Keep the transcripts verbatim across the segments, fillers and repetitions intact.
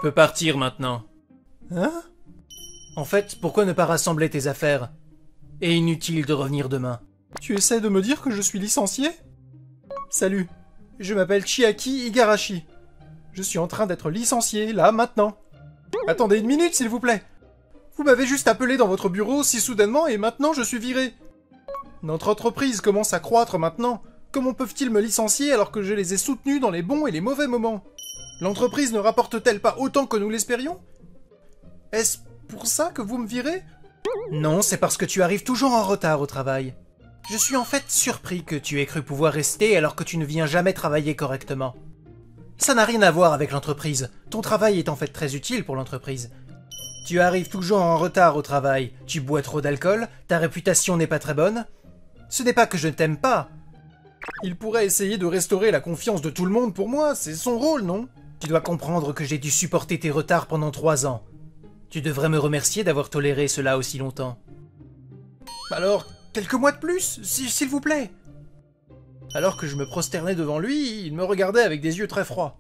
peux partir maintenant. Hein? En fait, pourquoi ne pas rassembler tes affaires? Et inutile de revenir demain. Tu essaies de me dire que je suis licencié? Salut, je m'appelle Chiaki Igarashi. Je suis en train d'être licencié, là, maintenant. Attendez une minute, s'il vous plaît. Vous m'avez juste appelé dans votre bureau si soudainement et maintenant je suis viré. Notre entreprise commence à croître maintenant. Comment peuvent-ils me licencier alors que je les ai soutenus dans les bons et les mauvais moments? L'entreprise ne rapporte-t-elle pas autant que nous l'espérions? Est-ce pour ça que vous me virez? Non, c'est parce que tu arrives toujours en retard au travail. Je suis en fait surpris que tu aies cru pouvoir rester alors que tu ne viens jamais travailler correctement. Ça n'a rien à voir avec l'entreprise. Ton travail est en fait très utile pour l'entreprise. Tu arrives toujours en retard au travail, tu bois trop d'alcool, ta réputation n'est pas très bonne. Ce n'est pas que je ne t'aime pas. Il pourrait essayer de restaurer la confiance de tout le monde pour moi, c'est son rôle, non? Tu dois comprendre que j'ai dû supporter tes retards pendant trois ans. Tu devrais me remercier d'avoir toléré cela aussi longtemps. Alors, quelques mois de plus, s'il vous plaît. Alors que je me prosternais devant lui, il me regardait avec des yeux très froids.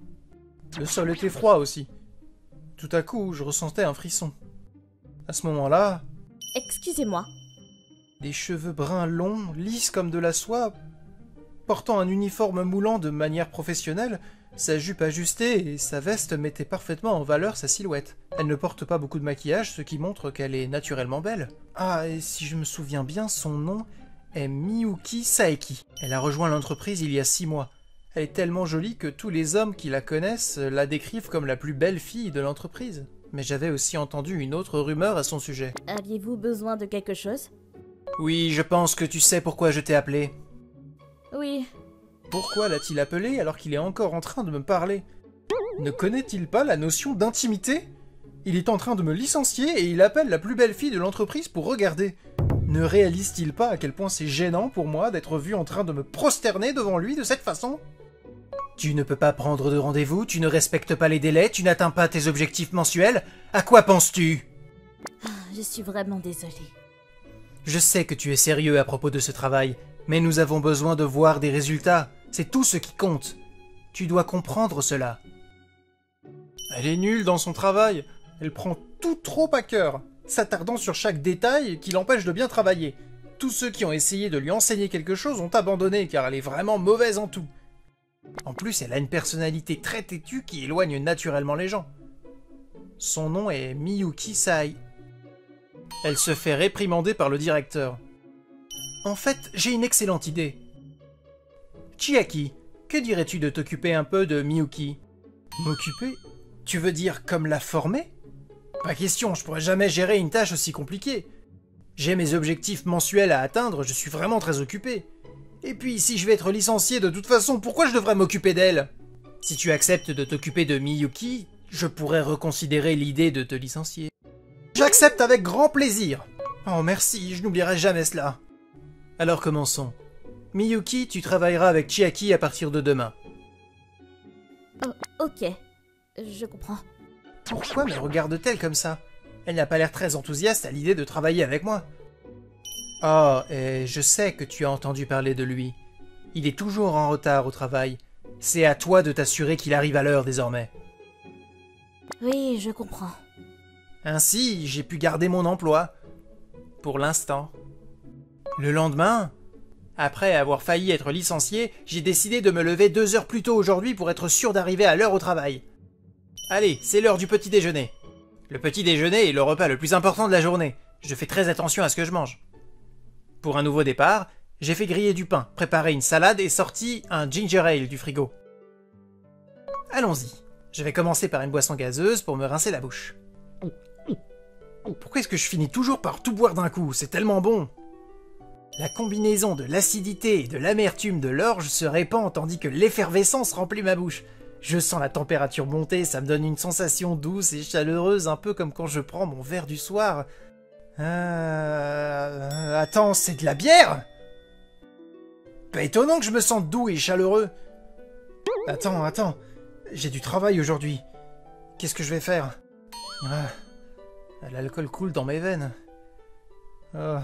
Le sol était froid aussi. Tout à coup, je ressentais un frisson. À ce moment-là... Excusez-moi. Des cheveux bruns longs, lisses comme de la soie, portant un uniforme moulant de manière professionnelle, sa jupe ajustée et sa veste mettaient parfaitement en valeur sa silhouette. Elle ne porte pas beaucoup de maquillage, ce qui montre qu'elle est naturellement belle. Ah, et si je me souviens bien, son nom est Miyuki Saeki. Elle a rejoint l'entreprise il y a six mois. Elle est tellement jolie que tous les hommes qui la connaissent la décrivent comme la plus belle fille de l'entreprise. Mais j'avais aussi entendu une autre rumeur à son sujet. Aviez-vous besoin de quelque chose? Oui, je pense que tu sais pourquoi je t'ai appelé. Oui. Pourquoi l'a-t-il appelé alors qu'il est encore en train de me parler? Ne connaît-il pas la notion d'intimité? Il est en train de me licencier et il appelle la plus belle fille de l'entreprise pour regarder. Ne réalise-t-il pas à quel point c'est gênant pour moi d'être vu en train de me prosterner devant lui de cette façon? Tu ne peux pas prendre de rendez-vous, tu ne respectes pas les délais, tu n'atteins pas tes objectifs mensuels. À quoi penses-tu? Je suis vraiment désolée. Je sais que tu es sérieux à propos de ce travail, mais nous avons besoin de voir des résultats. C'est tout ce qui compte. Tu dois comprendre cela. Elle est nulle dans son travail. Elle prend tout trop à cœur, s'attardant sur chaque détail qui l'empêche de bien travailler. Tous ceux qui ont essayé de lui enseigner quelque chose ont abandonné car elle est vraiment mauvaise en tout. En plus, elle a une personnalité très têtue qui éloigne naturellement les gens. Son nom est Miyuki Sai. Elle se fait réprimander par le directeur. En fait, j'ai une excellente idée. Chiaki, que dirais-tu de t'occuper un peu de Miyuki? M'occuper? Tu veux dire comme la former? Pas question, je pourrais jamais gérer une tâche aussi compliquée. J'ai mes objectifs mensuels à atteindre, je suis vraiment très occupé. Et puis, si je vais être licencié de toute façon, pourquoi je devrais m'occuper d'elle? Si tu acceptes de t'occuper de Miyuki, je pourrais reconsidérer l'idée de te licencier. J'accepte avec grand plaisir. Oh merci, je n'oublierai jamais cela. Alors commençons. Miyuki, tu travailleras avec Chiaki à partir de demain. Oh, ok, je comprends. Pourquoi me regarde-t-elle comme ça? Elle n'a pas l'air très enthousiaste à l'idée de travailler avec moi. Oh, et je sais que tu as entendu parler de lui. Il est toujours en retard au travail. C'est à toi de t'assurer qu'il arrive à l'heure désormais. Oui, je comprends. Ainsi, j'ai pu garder mon emploi. Pour l'instant. Le lendemain, après avoir failli être licencié, j'ai décidé de me lever deux heures plus tôt aujourd'hui pour être sûr d'arriver à l'heure au travail. Allez, c'est l'heure du petit déjeuner. Le petit déjeuner est le repas le plus important de la journée. Je fais très attention à ce que je mange. Pour un nouveau départ, j'ai fait griller du pain, préparé une salade et sorti un ginger ale du frigo. Allons-y. Je vais commencer par une boisson gazeuse pour me rincer la bouche. Pourquoi est-ce que je finis toujours par tout boire d'un coup? C'est tellement bon! La combinaison de l'acidité et de l'amertume de l'orge se répand tandis que l'effervescence remplit ma bouche. Je sens la température monter, ça me donne une sensation douce et chaleureuse, un peu comme quand je prends mon verre du soir. Euh... Attends, c'est de la bière? Pas étonnant que je me sente doux et chaleureux. Attends, attends. J'ai du travail aujourd'hui. Qu'est-ce que je vais faire? Ah, l'alcool coule dans mes veines. Oh.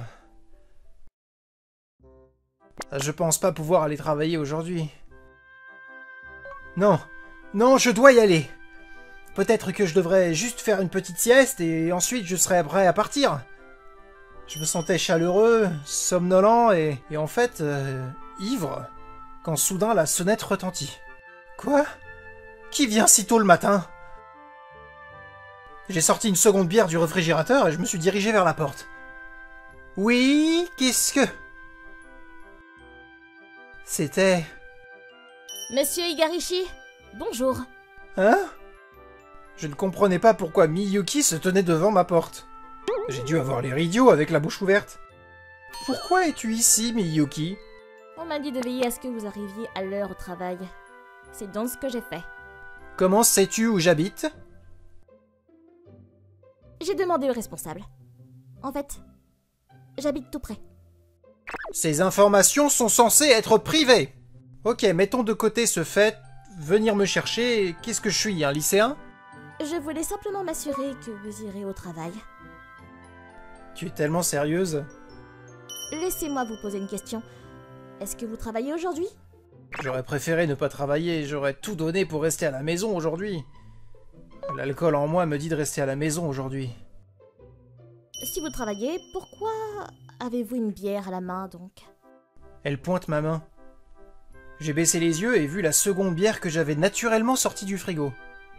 Je pense pas pouvoir aller travailler aujourd'hui. Non, non, je dois y aller. Peut-être que je devrais juste faire une petite sieste et ensuite je serai prêt à partir. Je me sentais chaleureux, somnolent et, et en fait, euh, ivre, quand soudain la sonnette retentit. Quoi? Qui vient si tôt le matin? J'ai sorti une seconde bière du réfrigérateur et je me suis dirigé vers la porte. Oui, qu'est-ce que... C'était... Monsieur Igarashi, bonjour. Hein? Je ne comprenais pas pourquoi Miyuki se tenait devant ma porte. J'ai dû avoir l'air idiot avec la bouche ouverte. Pourquoi es-tu ici, Miyuki? On m'a dit de veiller à ce que vous arriviez à l'heure au travail. C'est donc ce que j'ai fait. Comment sais-tu où j'habite? J'ai demandé au responsable. En fait, j'habite tout près. Ces informations sont censées être privées. Ok, mettons de côté ce fait. Venir me chercher, qu'est-ce que je suis, un lycéen? Je voulais simplement m'assurer que vous irez au travail. Tu es tellement sérieuse. Laissez-moi vous poser une question. Est-ce que vous travaillez aujourd'hui? J'aurais préféré ne pas travailler, j'aurais tout donné pour rester à la maison aujourd'hui. L'alcool en moi me dit de rester à la maison aujourd'hui. Si vous travaillez, pourquoi avez-vous une bière à la main donc? Elle pointe ma main. J'ai baissé les yeux et vu la seconde bière que j'avais naturellement sortie du frigo.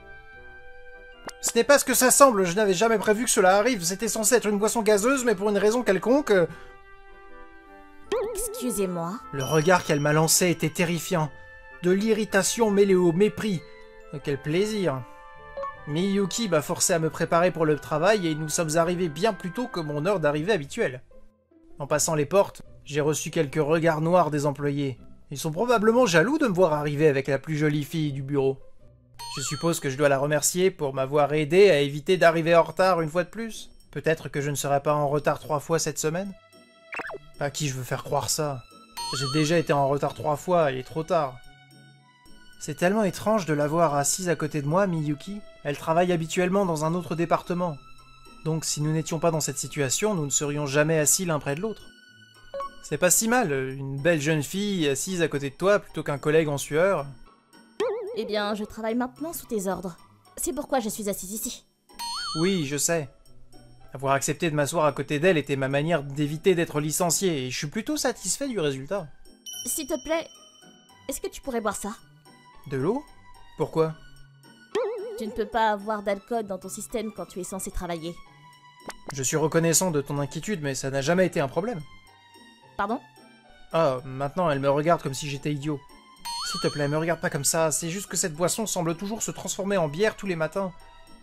Ce n'est pas ce que ça semble, je n'avais jamais prévu que cela arrive, c'était censé être une boisson gazeuse, mais pour une raison quelconque... Euh... Excusez-moi. Le regard qu'elle m'a lancé était terrifiant. De l'irritation mêlée au mépris. Quel plaisir. Miyuki m'a forcé à me préparer pour le travail et nous sommes arrivés bien plus tôt que mon heure d'arrivée habituelle. En passant les portes, j'ai reçu quelques regards noirs des employés. Ils sont probablement jaloux de me voir arriver avec la plus jolie fille du bureau. Je suppose que je dois la remercier pour m'avoir aidé à éviter d'arriver en retard une fois de plus. Peut-être que je ne serai pas en retard trois fois cette semaine. À qui je veux faire croire ça? J'ai déjà été en retard trois fois, il est trop tard. C'est tellement étrange de la voir assise à côté de moi, Miyuki. Elle travaille habituellement dans un autre département. Donc si nous n'étions pas dans cette situation, nous ne serions jamais assis l'un près de l'autre. C'est pas si mal, une belle jeune fille assise à côté de toi plutôt qu'un collègue en sueur. Eh bien, je travaille maintenant sous tes ordres. C'est pourquoi je suis assise ici. Oui, je sais. Avoir accepté de m'asseoir à côté d'elle était ma manière d'éviter d'être licencié, et je suis plutôt satisfait du résultat. S'il te plaît, est-ce que tu pourrais boire ça? De l'eau? Pourquoi? Tu ne peux pas avoir d'alcool dans ton système quand tu es censé travailler. Je suis reconnaissant de ton inquiétude, mais ça n'a jamais été un problème. Pardon? Ah, maintenant elle me regarde comme si j'étais idiot. S'il te plaît, me regarde pas comme ça, c'est juste que cette boisson semble toujours se transformer en bière tous les matins.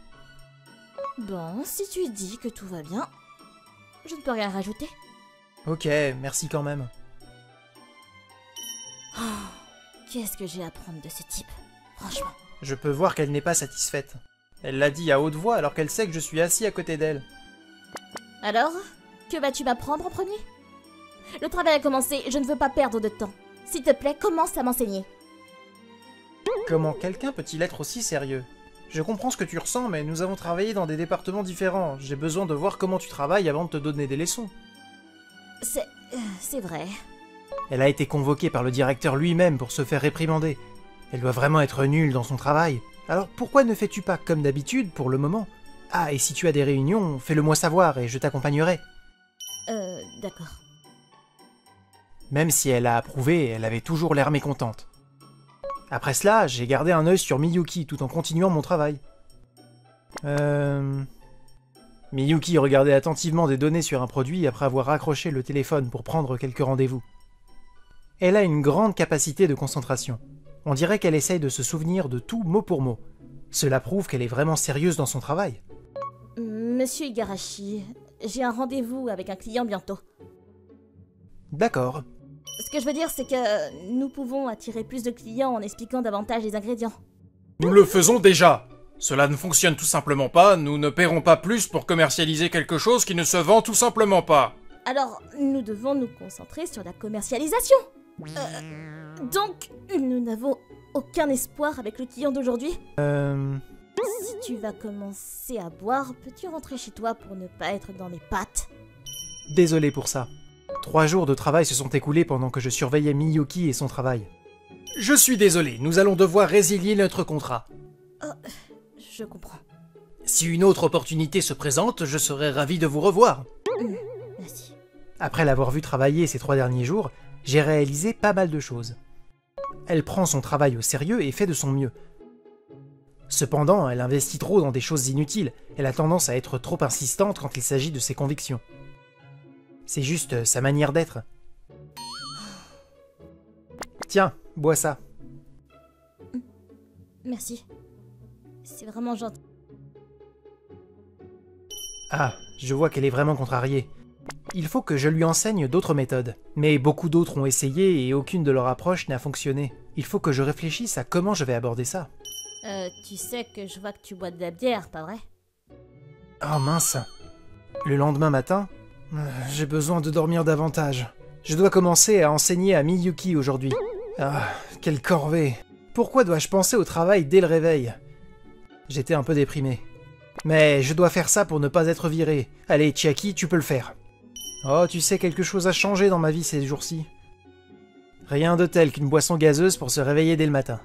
Bon, si tu dis que tout va bien, je ne peux rien rajouter. Ok, merci quand même. Oh, qu'est-ce que j'ai à prendre de ce type, franchement. Je peux voir qu'elle n'est pas satisfaite. Elle l'a dit à haute voix alors qu'elle sait que je suis assis à côté d'elle. Alors, que vas-tu m'apprendre en premier? Le travail a commencé, je ne veux pas perdre de temps. S'il te plaît, commence à m'enseigner. Comment quelqu'un peut-il être aussi sérieux? Je comprends ce que tu ressens, mais nous avons travaillé dans des départements différents. J'ai besoin de voir comment tu travailles avant de te donner des leçons. C'est... Euh, c'est vrai. Elle a été convoquée par le directeur lui-même pour se faire réprimander. Elle doit vraiment être nulle dans son travail. Alors pourquoi ne fais-tu pas comme d'habitude pour le moment? Ah, et si tu as des réunions, fais-le moi savoir et je t'accompagnerai. Euh, d'accord. Même si elle a approuvé, elle avait toujours l'air mécontente. Après cela, j'ai gardé un œil sur Miyuki tout en continuant mon travail. Euh... Miyuki regardait attentivement des données sur un produit après avoir raccroché le téléphone pour prendre quelques rendez-vous. Elle a une grande capacité de concentration. On dirait qu'elle essaye de se souvenir de tout mot pour mot. Cela prouve qu'elle est vraiment sérieuse dans son travail. Monsieur Igarashi, j'ai un rendez-vous avec un client bientôt. D'accord. Ce que je veux dire, c'est que nous pouvons attirer plus de clients en expliquant davantage les ingrédients. Nous le faisons déjà. Cela ne fonctionne tout simplement pas, nous ne paierons pas plus pour commercialiser quelque chose qui ne se vend tout simplement pas. Alors, nous devons nous concentrer sur la commercialisation. Euh, donc, nous n'avons aucun espoir avec le client d'aujourd'hui. Euh... Si tu vas commencer à boire, peux-tu rentrer chez toi pour ne pas être dans mes pattes? Désolé pour ça. Trois jours de travail se sont écoulés pendant que je surveillais Miyuki et son travail. Je suis désolé, nous allons devoir résilier notre contrat. Oh, je comprends. Si une autre opportunité se présente, je serais ravi de vous revoir. Mmh, merci. Après l'avoir vu travailler ces trois derniers jours, j'ai réalisé pas mal de choses. Elle prend son travail au sérieux et fait de son mieux. Cependant, elle investit trop dans des choses inutiles, elle a tendance à être trop insistante quand il s'agit de ses convictions. C'est juste sa manière d'être. Tiens, bois ça. Merci. C'est vraiment gentil. Ah, je vois qu'elle est vraiment contrariée. Il faut que je lui enseigne d'autres méthodes. Mais beaucoup d'autres ont essayé et aucune de leurs approches n'a fonctionné. Il faut que je réfléchisse à comment je vais aborder ça. Euh, tu sais que je vois que tu bois de la bière, pas vrai? Oh mince. Le lendemain matin, euh, j'ai besoin de dormir davantage. Je dois commencer à enseigner à Miyuki aujourd'hui. Ah, quelle corvée. Pourquoi dois-je penser au travail dès le réveil? J'étais un peu déprimé. Mais je dois faire ça pour ne pas être viré. Allez, Chiaki, tu peux le faire. Oh, tu sais, quelque chose a changé dans ma vie ces jours-ci. Rien de tel qu'une boisson gazeuse pour se réveiller dès le matin.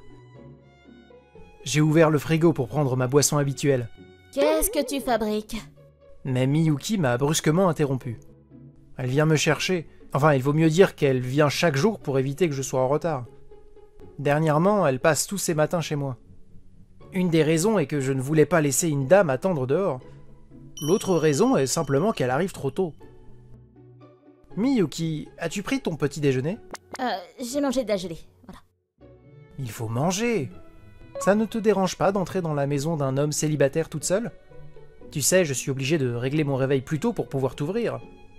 J'ai ouvert le frigo pour prendre ma boisson habituelle. Qu'est-ce que tu fabriques? Mais Miyuki m'a brusquement interrompu. Elle vient me chercher. Enfin, il vaut mieux dire qu'elle vient chaque jour pour éviter que je sois en retard. Dernièrement, elle passe tous ses matins chez moi. Une des raisons est que je ne voulais pas laisser une dame attendre dehors. L'autre raison est simplement qu'elle arrive trop tôt. Miyuki, as-tu pris ton petit déjeuner? Euh, j'ai mangé de la gelée, voilà. Il faut manger. Ça ne te dérange pas d'entrer dans la maison d'un homme célibataire toute seule? Tu sais, je suis obligé de régler mon réveil plus tôt pour pouvoir t'ouvrir.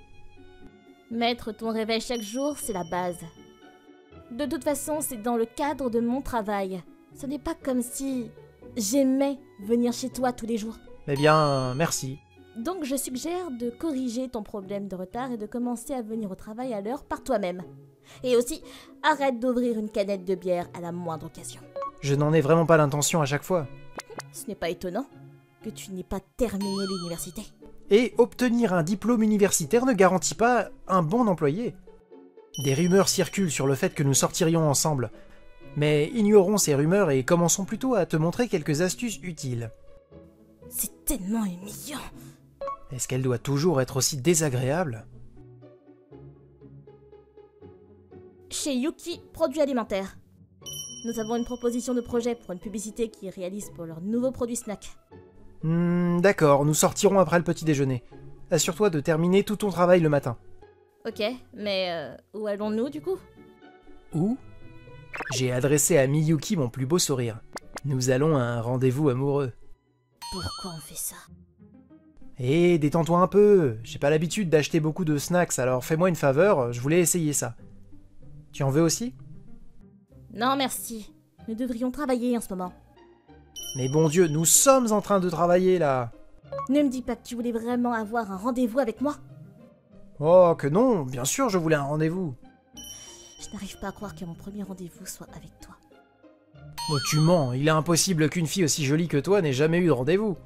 Mettre ton réveil chaque jour, c'est la base. De toute façon, c'est dans le cadre de mon travail. Ce n'est pas comme si j'aimais venir chez toi tous les jours. Eh bien, merci. Donc je suggère de corriger ton problème de retard et de commencer à venir au travail à l'heure par toi-même. Et aussi, arrête d'ouvrir une canette de bière à la moindre occasion. Je n'en ai vraiment pas l'intention à chaque fois. Ce n'est pas étonnant que tu n'aies pas terminé l'université. Et obtenir un diplôme universitaire ne garantit pas un bon employé. Des rumeurs circulent sur le fait que nous sortirions ensemble. Mais ignorons ces rumeurs et commençons plutôt à te montrer quelques astuces utiles. C'est tellement humiliant. Est-ce qu'elle doit toujours être aussi désagréable? Chez Yuki, produits alimentaires. Nous avons une proposition de projet pour une publicité qu'ils réalisent pour leur nouveau produit snack. Hmm, d'accord, nous sortirons après le petit déjeuner. Assure-toi de terminer tout ton travail le matin. Ok, mais euh, où allons-nous du coup? Où? J'ai adressé à Miyuki mon plus beau sourire. Nous allons à un rendez-vous amoureux. Pourquoi on fait ça? Hé, détends-toi un peu. J'ai pas l'habitude d'acheter beaucoup de snacks, alors fais-moi une faveur, je voulais essayer ça. Tu en veux aussi? Non merci, nous devrions travailler en ce moment. Mais bon Dieu, nous sommes en train de travailler là. Ne me dis pas que tu voulais vraiment avoir un rendez-vous avec moi. Oh, que non, bien sûr je voulais un rendez-vous. Je n'arrive pas à croire que mon premier rendez-vous soit avec toi. Oh, tu mens, il est impossible qu'une fille aussi jolie que toi n'ait jamais eu de rendez-vous.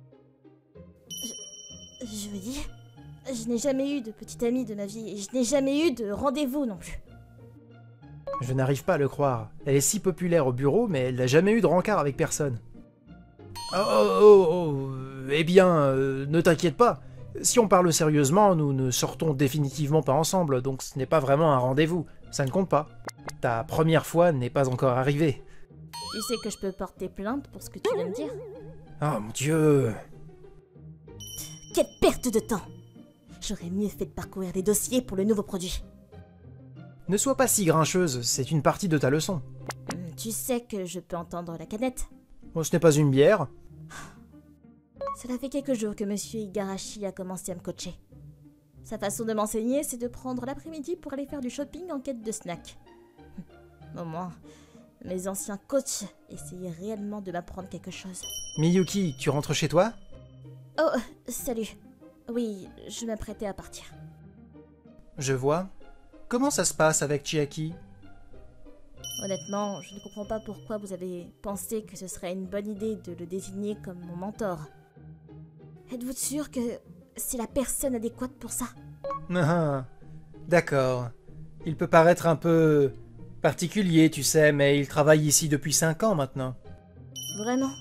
Je, je veux dire, je n'ai jamais eu de petite amie de ma vie et je n'ai jamais eu de rendez-vous non plus. Je n'arrive pas à le croire. Elle est si populaire au bureau, mais elle n'a jamais eu de rencard avec personne. Oh, oh, oh, oh. Eh bien, euh, ne t'inquiète pas. Si on parle sérieusement, nous ne sortons définitivement pas ensemble, donc ce n'est pas vraiment un rendez-vous. Ça ne compte pas. Ta première fois n'est pas encore arrivée. Tu sais que je peux porter plainte pour ce que tu viens de dire? Oh mon Dieu. Quelle perte de temps! J'aurais mieux fait de parcourir les dossiers pour le nouveau produit. Ne sois pas si grincheuse, c'est une partie de ta leçon. Hum, Tu sais que je peux entendre la canette. Oh, ce n'est pas une bière. Cela fait quelques jours que Monsieur Igarashi a commencé à me coacher. Sa façon de m'enseigner, c'est de prendre l'après-midi pour aller faire du shopping en quête de snacks. Au moins, mes anciens coachs essayaient réellement de m'apprendre quelque chose. Miyuki, tu rentres chez toi? Oh, salut. Oui, je m'apprêtais à partir. Je vois. Comment ça se passe avec Chiaki? Honnêtement, je ne comprends pas pourquoi vous avez pensé que ce serait une bonne idée de le désigner comme mon mentor. Êtes-vous sûr que c'est la personne adéquate pour ça? Ah, d'accord. Il peut paraître un peu particulier, tu sais, mais il travaille ici depuis cinq ans maintenant. Vraiment?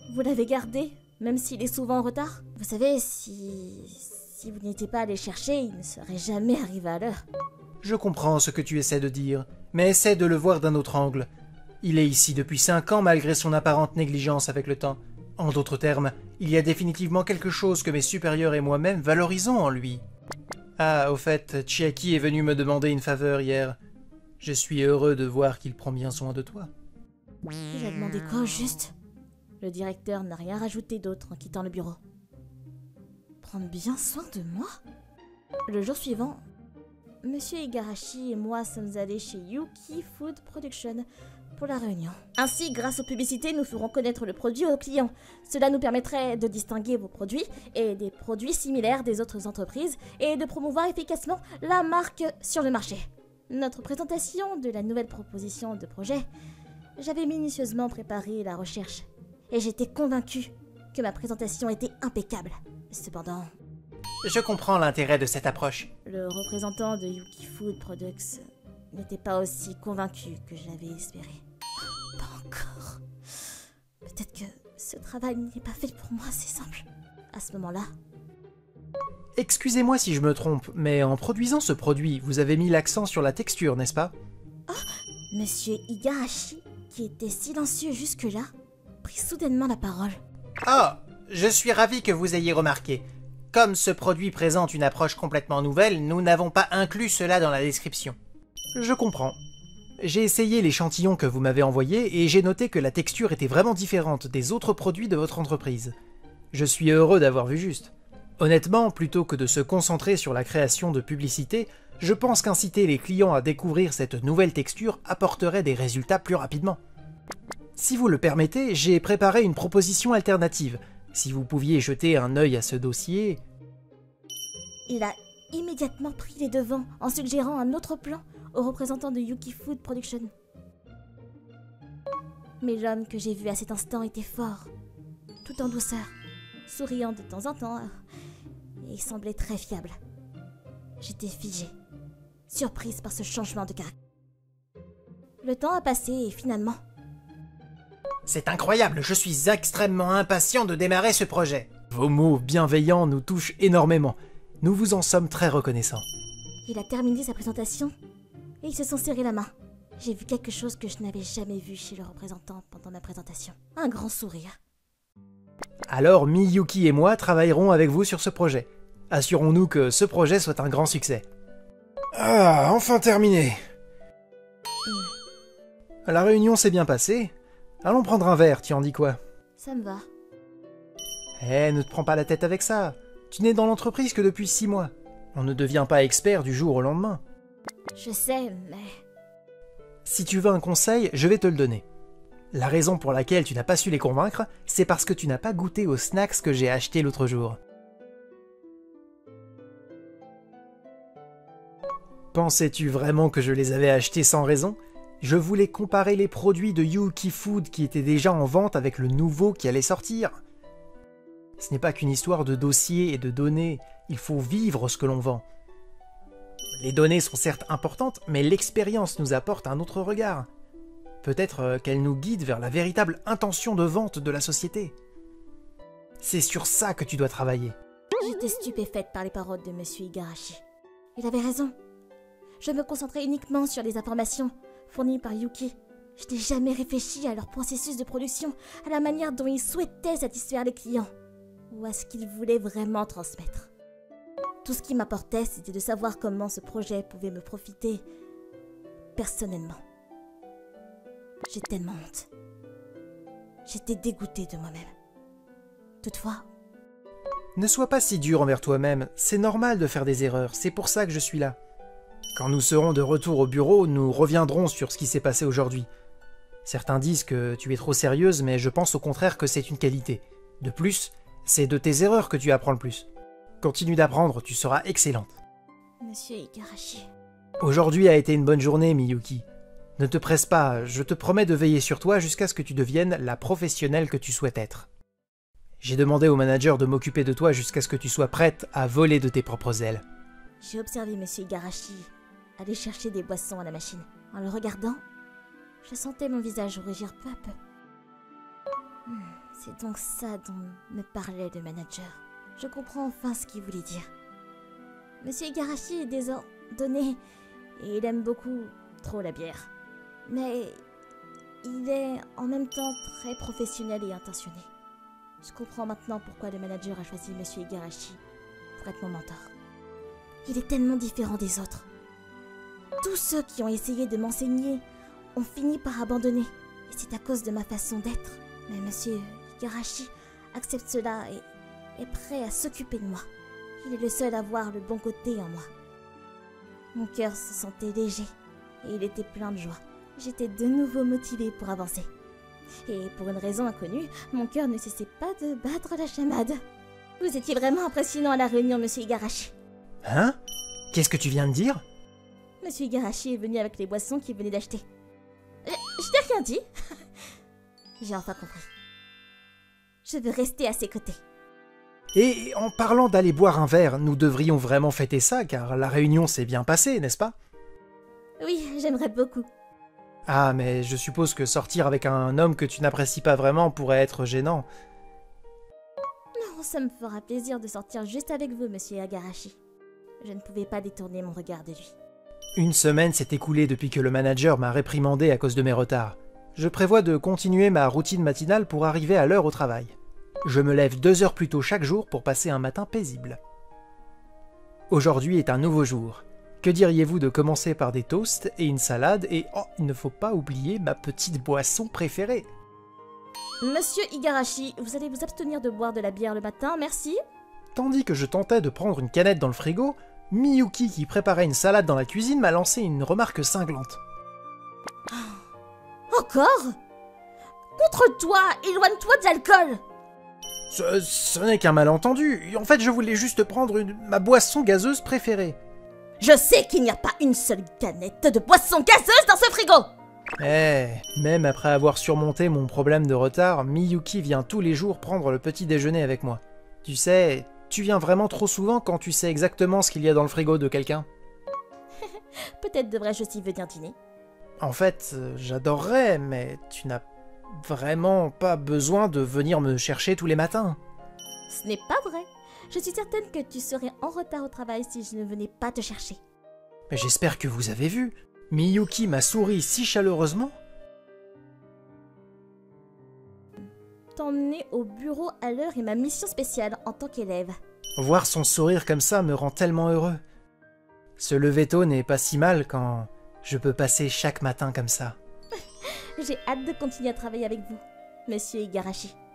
Vous l'avez gardé, même s'il est souvent en retard? Vous savez, si... si vous n'étiez pas allé chercher, il ne serait jamais arrivé à l'heure. Je comprends ce que tu essaies de dire, mais essaie de le voir d'un autre angle. Il est ici depuis cinq ans malgré son apparente négligence avec le temps. En d'autres termes, il y a définitivement quelque chose que mes supérieurs et moi-même valorisons en lui. Ah, au fait, Chiaki est venu me demander une faveur hier. Je suis heureux de voir qu'il prend bien soin de toi. Il a demandé quoi au juste? Le directeur n'a rien rajouté d'autre en quittant le bureau. Prendre bien soin de moi? Le jour suivant, Monsieur Igarashi et moi sommes allés chez Yuki Food Production pour la réunion. Ainsi, grâce aux publicités, nous ferons connaître le produit aux clients. Cela nous permettrait de distinguer vos produits et des produits similaires des autres entreprises et de promouvoir efficacement la marque sur le marché. Notre présentation de la nouvelle proposition de projet, j'avais minutieusement préparé la recherche et j'étais convaincue que ma présentation était impeccable. Cependant... Je comprends l'intérêt de cette approche. Le représentant de Yuki Food Products n'était pas aussi convaincu que je l'avais espéré. Pas encore. Peut-être que ce travail n'est pas fait pour moi, c'est simple. À ce moment-là... Excusez-moi si je me trompe, mais en produisant ce produit, vous avez mis l'accent sur la texture, n'est-ce pas? Oh, Monsieur Igarashi, qui était silencieux jusque-là, prit soudainement la parole. Ah, je suis ravi que vous ayez remarqué. Comme ce produit présente une approche complètement nouvelle, nous n'avons pas inclus cela dans la description. Je comprends. J'ai essayé l'échantillon que vous m'avez envoyé et j'ai noté que la texture était vraiment différente des autres produits de votre entreprise. Je suis heureux d'avoir vu juste. Honnêtement, plutôt que de se concentrer sur la création de publicités, je pense qu'inciter les clients à découvrir cette nouvelle texture apporterait des résultats plus rapidement. Si vous le permettez, j'ai préparé une proposition alternative. Si vous pouviez jeter un œil à ce dossier... Il a immédiatement pris les devants en suggérant un autre plan au représentant de Yuki Food Production. Mais l'homme que j'ai vu à cet instant était fort, tout en douceur, souriant de temps en temps, et il semblait très fiable. J'étais figée, surprise par ce changement de caractère. Le temps a passé et finalement... C'est incroyable, je suis extrêmement impatient de démarrer ce projet. Vos mots bienveillants nous touchent énormément. Nous vous en sommes très reconnaissants. Il a terminé sa présentation et ils se sont serrés la main. J'ai vu quelque chose que je n'avais jamais vu chez le représentant pendant ma présentation. Un grand sourire. Alors Miyuki et moi travaillerons avec vous sur ce projet. Assurons-nous que ce projet soit un grand succès. Ah, enfin terminé. Mm. La réunion s'est bien passée. Allons prendre un verre, tu en dis quoi? Ça me va. Eh, ne te prends pas la tête avec ça. Tu n'es dans l'entreprise que depuis six mois. On ne devient pas expert du jour au lendemain. Je sais, mais... Si tu veux un conseil, je vais te le donner. La raison pour laquelle tu n'as pas su les convaincre, c'est parce que tu n'as pas goûté aux snacks que j'ai achetés l'autre jour. Pensais-tu vraiment que je les avais achetés sans raison? Je voulais comparer les produits de Yuki Food qui étaient déjà en vente avec le nouveau qui allait sortir. Ce n'est pas qu'une histoire de dossiers et de données, il faut vivre ce que l'on vend. Les données sont certes importantes, mais l'expérience nous apporte un autre regard. Peut-être qu'elle nous guide vers la véritable intention de vente de la société. C'est sur ça que tu dois travailler. J'étais stupéfaite par les paroles de Monsieur Igarashi. Il avait raison. Je me concentrais uniquement sur les informations fournies par Yuki. Je n'ai jamais réfléchi à leur processus de production, à la manière dont ils souhaitaient satisfaire les clients, ou à ce qu'ils voulaient vraiment transmettre. Tout ce qui m'apportait, c'était de savoir comment ce projet pouvait me profiter personnellement. J'ai tellement honte. J'étais dégoûtée de moi-même. Toutefois... Ne sois pas si dur envers toi-même, c'est normal de faire des erreurs, c'est pour ça que je suis là. Quand nous serons de retour au bureau, nous reviendrons sur ce qui s'est passé aujourd'hui. Certains disent que tu es trop sérieuse, mais je pense au contraire que c'est une qualité. De plus, c'est de tes erreurs que tu apprends le plus. Continue d'apprendre, tu seras excellente. Monsieur Igarashi... Aujourd'hui a été une bonne journée, Miyuki. Ne te presse pas, je te promets de veiller sur toi jusqu'à ce que tu deviennes la professionnelle que tu souhaites être. J'ai demandé au manager de m'occuper de toi jusqu'à ce que tu sois prête à voler de tes propres ailes. J'ai observé Monsieur Igarashi aller chercher des boissons à la machine. En le regardant, je sentais mon visage rougir peu à peu. Hmm, C'est donc ça dont me parlait le manager. Je comprends enfin ce qu'il voulait dire. Monsieur Igarashi est désordonné et il aime beaucoup trop la bière. Mais il est en même temps très professionnel et intentionné. Je comprends maintenant pourquoi le manager a choisi Monsieur Igarashi pour être mon mentor. Il est tellement différent des autres. Tous ceux qui ont essayé de m'enseigner ont fini par abandonner. Et c'est à cause de ma façon d'être. Mais Monsieur Igarashi accepte cela et est prêt à s'occuper de moi. Il est le seul à voir le bon côté en moi. Mon cœur se sentait léger et il était plein de joie. J'étais de nouveau motivée pour avancer. Et pour une raison inconnue, mon cœur ne cessait pas de battre la chamade. Vous étiez vraiment impressionnant à la réunion, Monsieur Igarashi. Hein? Qu'est-ce que tu viens de dire? Monsieur Igarashi est venu avec les boissons qu'il venait d'acheter. Je, je t'ai rien dit. J'ai enfin compris. Je veux rester à ses côtés. Et en parlant d'aller boire un verre, nous devrions vraiment fêter ça, car la réunion s'est bien passée, n'est-ce pas? Oui, j'aimerais beaucoup. Ah, mais je suppose que sortir avec un homme que tu n'apprécies pas vraiment pourrait être gênant. Non, ça me fera plaisir de sortir juste avec vous, Monsieur Igarashi. Je ne pouvais pas détourner mon regard de lui. Une semaine s'est écoulée depuis que le manager m'a réprimandé à cause de mes retards. Je prévois de continuer ma routine matinale pour arriver à l'heure au travail. Je me lève deux heures plus tôt chaque jour pour passer un matin paisible. Aujourd'hui est un nouveau jour. Que diriez-vous de commencer par des toasts et une salade et, oh, il ne faut pas oublier ma petite boisson préférée. Monsieur Igarashi, vous allez vous abstenir de boire de la bière le matin, merci. Tandis que je tentais de prendre une canette dans le frigo, Miyuki, qui préparait une salade dans la cuisine, m'a lancé une remarque cinglante. Encore? Contre toi, éloigne-toi de l'alcool! Ce, ce n'est qu'un malentendu. En fait, je voulais juste prendre une, ma boisson gazeuse préférée. Je sais qu'il n'y a pas une seule canette de boisson gazeuse dans ce frigo! Eh, même après avoir surmonté mon problème de retard, Miyuki vient tous les jours prendre le petit déjeuner avec moi. Tu sais, tu viens vraiment trop souvent quand tu sais exactement ce qu'il y a dans le frigo de quelqu'un. Peut-être devrais-je aussi venir dîner. En fait, euh, j'adorerais, mais tu n'as vraiment pas besoin de venir me chercher tous les matins. Ce n'est pas vrai. Je suis certaine que tu serais en retard au travail si je ne venais pas te chercher. Mais j'espère que vous avez vu. Miyuki m'a souri si chaleureusement. T'emmener au bureau à l'heure est ma mission spéciale en tant qu'élève. Voir son sourire comme ça me rend tellement heureux. Se lever tôt n'est pas si mal quand je peux passer chaque matin comme ça. J'ai hâte de continuer à travailler avec vous, Monsieur Igarashi.